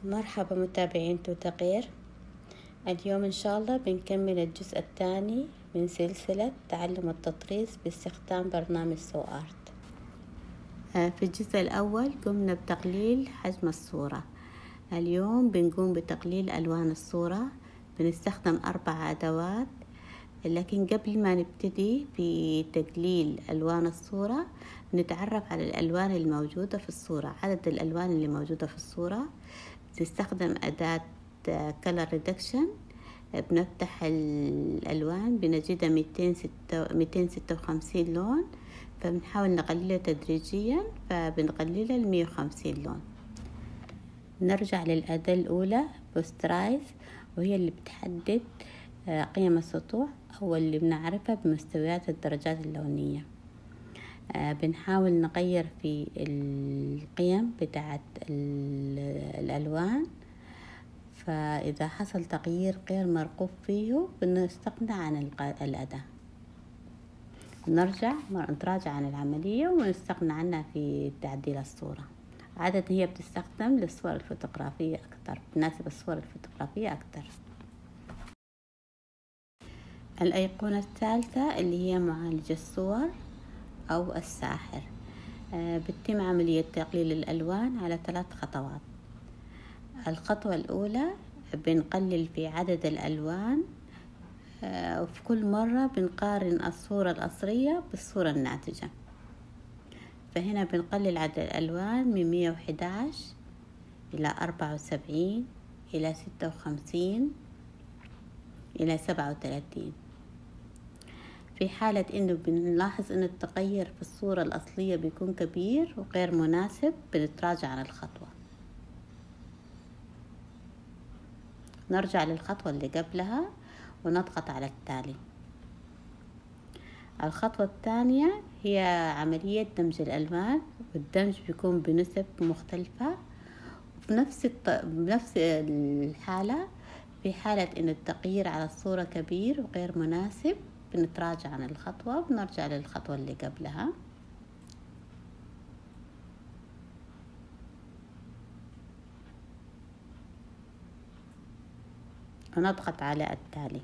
مرحبا متابعين توتغير. اليوم إن شاء الله بنكمل الجزء الثاني من سلسلة تعلم التطريز باستخدام برنامج سو آرت. في الجزء الأول قمنا بتقليل حجم الصورة. اليوم بنقوم بتقليل ألوان الصورة. بنستخدم 4 أدوات، لكن قبل ما نبتدي في تقليل ألوان الصورة نتعرف على الألوان الموجودة في الصورة. عدد الألوان اللي موجودة في الصورة بنستخدم أداة Color Reduction. بنفتح الألوان بنجدها 256 لون، فبنحاول نقللها تدريجيا، فبنقللها 150 لون. نرجع للأداة الأولى بوسترايز، وهي اللي بتحدد قيم السطوع أو اللي بنعرفها بمستويات الدرجات اللونية. بنحاول نغير في القيم بتاعت الألوان، فإذا حصل تغيير غير مرغوب فيه بنستغنى عن الأداة. نتراجع عن العملية ونستغنى عنها في تعديل الصورة. عادة هي بتستخدم للصور الفوتوغرافية أكتر، بتناسب الصور الفوتوغرافية أكتر. الأيقونة الثالثة اللي هي معالج الصور أو الساحر. بتتم عملية تقليل الألوان على 3 خطوات. الخطوة الأولى بنقلل في عدد الألوان، وفي كل مرة بنقارن الصورة الأصلية بالصورة الناتجة. فهنا بنقلل عدد الألوان من 111 إلى 74 إلى 56 إلى 37. في حالة إنه بنلاحظ إن التغير في الصورة الأصلية بيكون كبير وغير مناسب بنتراجع عن الخطوة. نرجع للخطوة اللي قبلها ونضغط على التالي. الخطوة الثانية هي عملية دمج الألوان، والدمج بيكون بنسب مختلفة. بنفس الحالة، في حالة إن التغيير على الصورة كبير وغير مناسب بنتراجع عن الخطوة وبنرجع للخطوة اللي قبلها. ونضغط على التالي.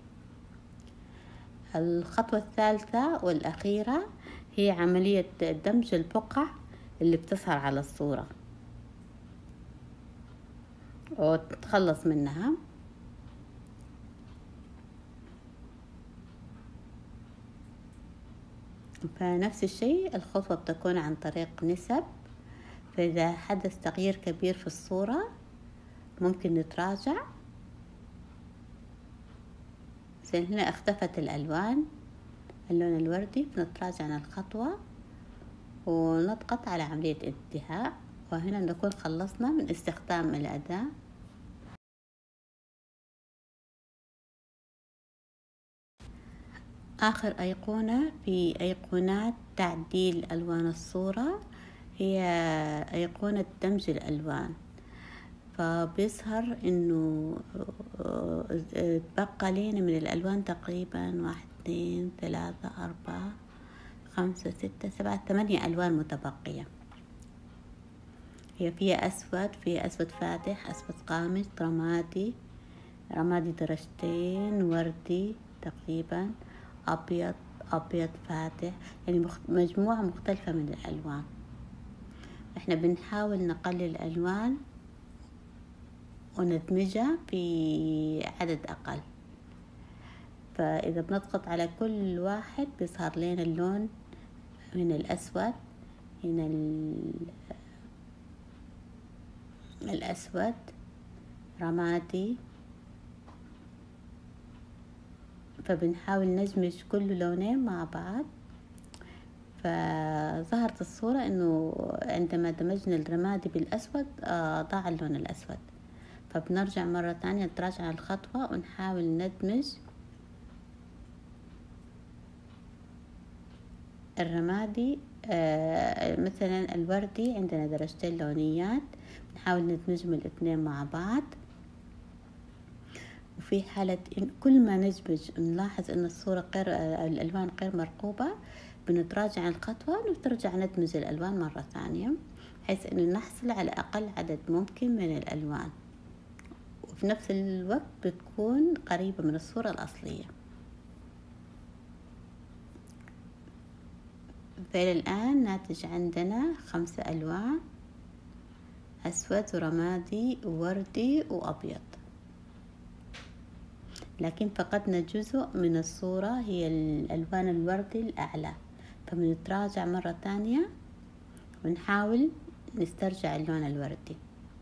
الخطوة الثالثة والأخيرة هي عملية دمج البقع اللي بتظهر على الصورة وتتخلص منها. فنفس الشيء الخطوة بتكون عن طريق نسب. فإذا حدث تغيير كبير في الصورة ممكن نتراجع. هنا اختفت الألوان، اللون الوردي، بنتراجع عن الخطوة ونضغط على عملية انتهاء، وهنا نكون خلصنا من استخدام الأداة. آخر أيقونة في أيقونات تعديل ألوان الصورة هي أيقونة دمج الألوان. فبيظهر إنه بقى لنا من الألوان تقريبا 1 2 3 4 5 6 7 8 ألوان متبقية. هي فيها أسود فاتح، أسود غامق، رمادي درجتين، وردي تقريبا، أبيض فاتح، يعني مجموعة مختلفة من الألوان. احنا بنحاول نقلل الألوان وندمجها في عدد أقل. فإذا بنضغط على كل واحد بيظهر لنا اللون من الأسود. هنا الأسود، رمادي. فبنحاول ندمج كل لونين مع بعض. فظهرت الصورة إنه عندما دمجنا الرمادي بالأسود ضاع اللون الأسود. فبنرجع مرة تانية نتراجع على الخطوة ونحاول ندمج الرمادي. مثلا الوردي عندنا درجتين لونيات، نحاول ندمجهم الاثنين مع بعض. وفي حالة إن كل ما ندمج نلاحظ إن الصورة الألوان غير مرغوبة بنتراجع عن الخطوة ونرجع ندمج الألوان مرة ثانية، بحيث إنه نحصل على أقل عدد ممكن من الألوان. وفي نفس الوقت بتكون قريبة من الصورة الأصلية. فإلى الآن ناتج عندنا 5 ألوان: أسود ورمادي ووردي وأبيض، لكن فقدنا جزء من الصورة هي الألوان الوردي الأعلى، فبنتراجع مرة تانية ونحاول نسترجع اللون الوردي.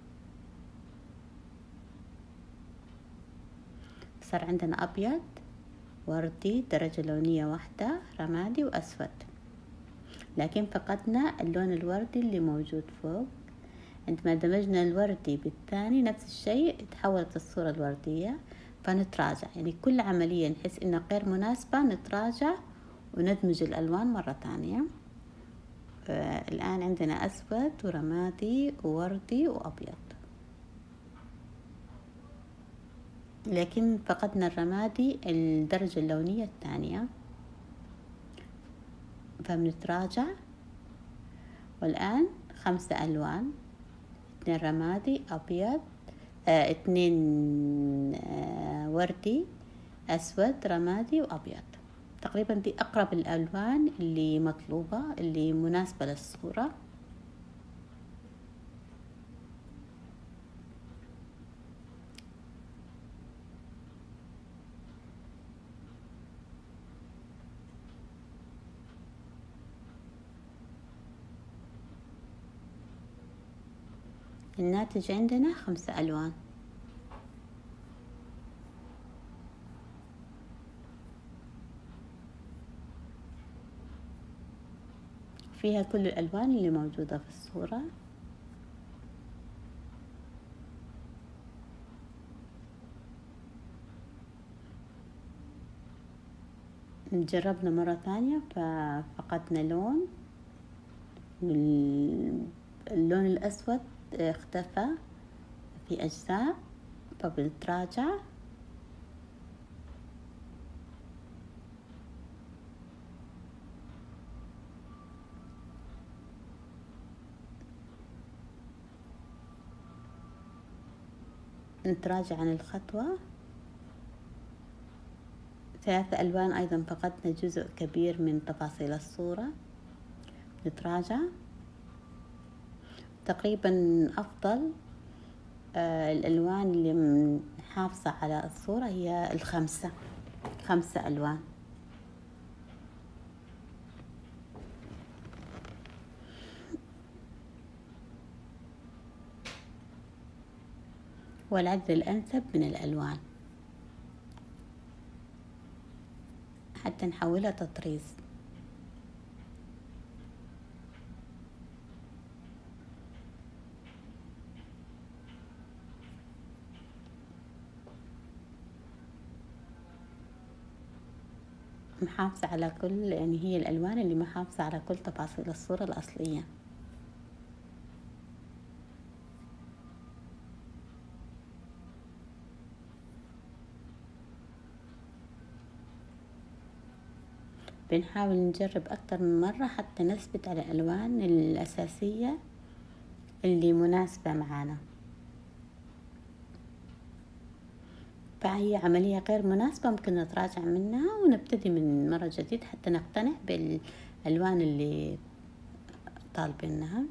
صار عندنا أبيض، وردي درجة لونية واحدة، رمادي وأسود، لكن فقدنا اللون الوردي اللي موجود فوق. عندما دمجنا الوردي بالثاني نفس الشيء، تحولت الصورة الوردية، فنتراجع. يعني كل عملية نحس إنها غير مناسبة نتراجع وندمج الألوان مرة تانية. الآن عندنا أسود ورمادي ووردي وأبيض، لكن فقدنا الرمادي الدرجة اللونية الثانية، فبنتراجع. والآن 5 ألوان: 2 رمادي، أبيض، 2 وردي، أسود، رمادي وأبيض. تقريبا دي أقرب الألوان اللي مطلوبة، اللي مناسبة للصورة. الناتج عندنا 5 ألوان. فيها كل الألوان اللي موجودة في الصورة. جربنا مرة ثانية ففقدنا لون، اللون الأسود اختفى في أجزاء، فبنتراجع. نتراجع عن الخطوة. 3 ألوان أيضا فقدنا جزء كبير من تفاصيل الصورة، نتراجع. تقريبا أفضل الألوان اللي محافظة على الصورة هي 5 ألوان. والعدد الأنسب من الألوان حتى نحولها تطريز. محافظة على كل، يعني هي الألوان اللي محافظة على كل تفاصيل الصورة الأصلية. بنحاول نجرب أكتر من مرة حتى نثبت على الألوان الأساسية اللي مناسبة معانا. فهي عملية غير مناسبة ممكن نتراجع منها ونبتدي من مرة جديد حتى نقتنع بالألوان اللي طالبينها.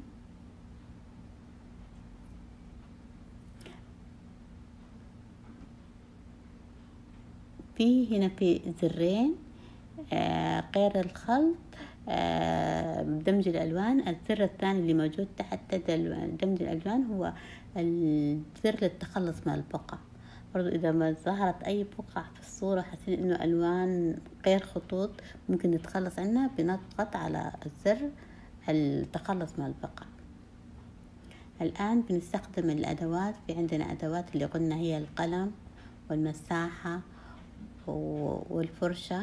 هنا في زرين غير الخلط دمج الألوان. الزر الثاني اللي موجود تحت دمج الألوان هو الزر للتخلص من البقع. برضو إذا ما ظهرت أي بقع في الصورة حاسين إنه ألوان غير خطوط ممكن نتخلص عنها، بنضغط على الزر التخلص من البقع. الآن بنستخدم الأدوات. في عندنا أدوات اللي قلنا هي القلم والمساحة والفرشة،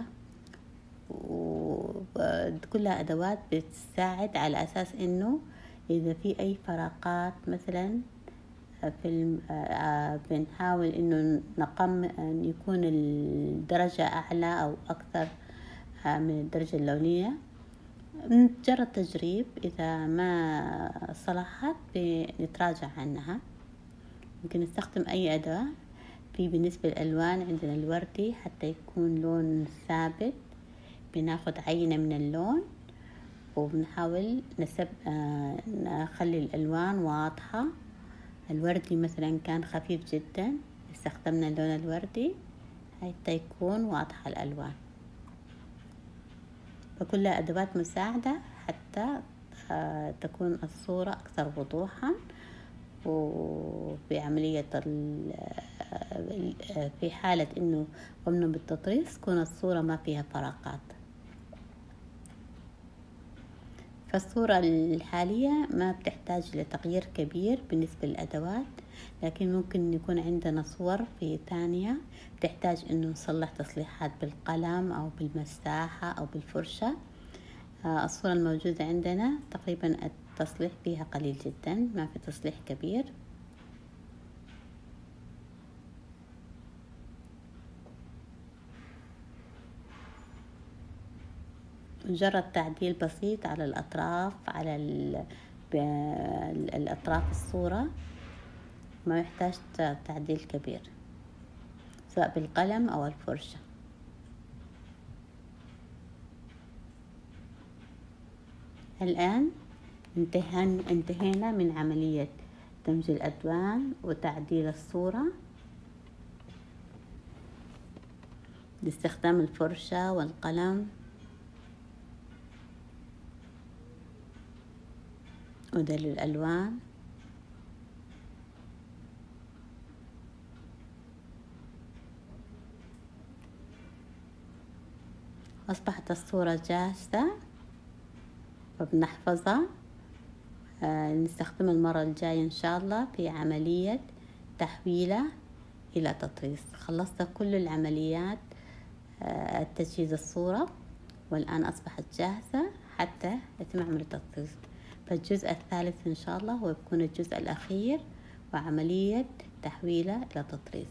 وكلها أدوات بتساعد على أساس إنه إذا في أي فراغات مثلا في بنحاول إنه أن يكون الدرجة أعلى أو أكثر من الدرجة اللونية. مجرد تجريب، إذا ما صلحت بنتراجع عنها. ممكن نستخدم أي أداة. في بالنسبة للألوان عندنا الوردي حتى يكون لون ثابت، بناخد عينة من اللون وبنحاول نخلي الألوان واضحة. الوردي مثلا كان خفيف جدا، استخدمنا اللون الوردي حتى يكون واضحة الألوان، فكلها أدوات مساعدة حتى تكون الصورة أكثر وضوحا، وفي عملية في حالة إنه قمنا بالتطريز تكون الصورة ما فيها فراغات. فالصورة الحالية ما بتحتاج لتغيير كبير بالنسبة للأدوات، لكن ممكن يكون عندنا صور في ثانية بتحتاج إنه نصلح تصليحات بالقلم أو بالمساحة أو بالفرشة. الصورة الموجودة عندنا تقريبا التصليح فيها قليل جدا، ما في تصليح كبير. مجرد تعديل بسيط على الأطراف، على الأطراف الصورة، ما يحتاج تعديل كبير سواء بالقلم أو الفرشة. الآن انتهينا من عملية دمج الألوان وتعديل الصورة باستخدام الفرشة والقلم ودلو الألوان. أصبحت الصورة جاهزة وبنحفظها، نستخدمها المرة الجاية إن شاء الله في عملية تحويلها إلى تطريز. خلصت كل العمليات تجهيز الصورة، والآن أصبحت جاهزة حتى يتم عملية التطريز. فالجزء الثالث إن شاء الله هو يكون الجزء الأخير وعملية تحويله إلى تطريز.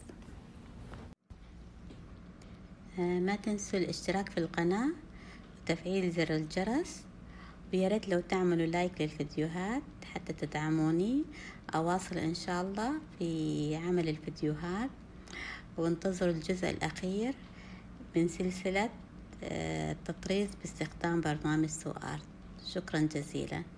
ما تنسوا الاشتراك في القناة وتفعيل زر الجرس، ويا ريت لو تعملوا لايك للفيديوهات حتى تدعموني أواصل إن شاء الله في عمل الفيديوهات. وانتظروا الجزء الأخير من سلسلة التطريز باستخدام برنامج سوآرت. شكرا جزيلا.